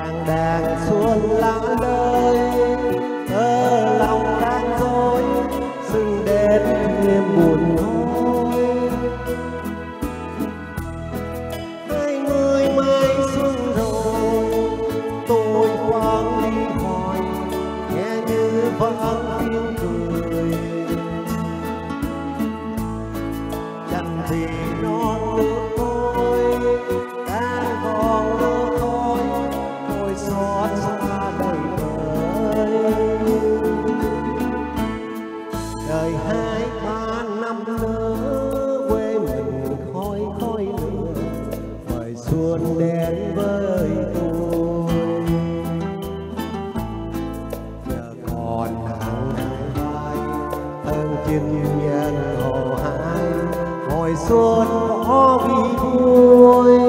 đàn xuân lá lơi ở lòng đang dối sưng đến thêm buồn thôi. 20 mai xuân rồi tôi thoáng đi hỏi nghe như vang tiếng cười chẳng gì non nước tôi đang còn lơ khói tôi xót xa đầy vơi. Đời 2-3 năm nữa quê mình khói khói lửa thời xuân đến với tôi. Giờ còn hàng vai thân chinh nhân hồ hải hồi xuân có vì vui.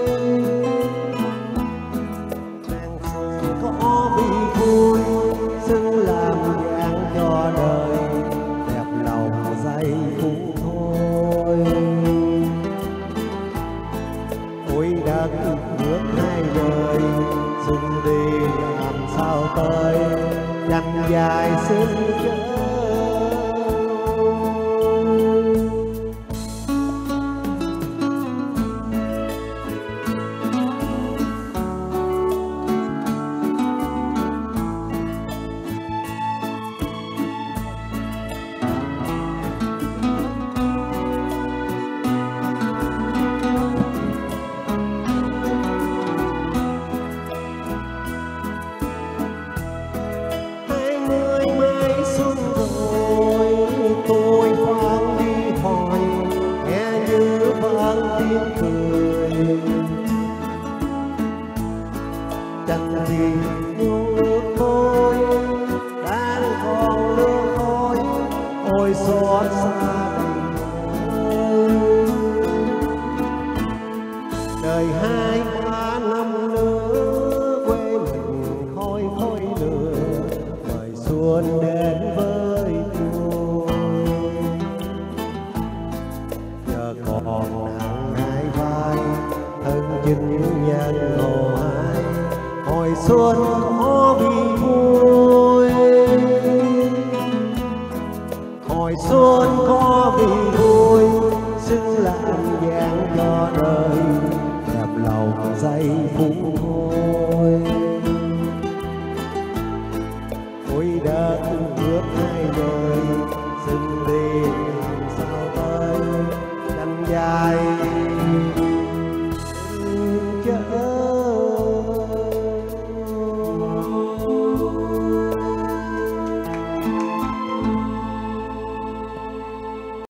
Nàng xuân có vì vui xứng làm dạng cho đời đẹp lòng giây phút thôi. Ôi đất nước hai đời xuân đi làm sao tới dành dài xin chớ. Tôi thoáng đi hỏi nghe như vang tiếng cười chẳng gì nhưng nước tôi đang còn lơ khói ôi xót xa đời 2-3 năm nữa quê mình khói khói lửa thời xuân đến với tôi. Giờ còn nặng hai vai thân chinh nhân hồ hải hồi xuân có vì vui. Hồi xuân có vì vui xứng làm dạng cho đời đẹp lòng giây phút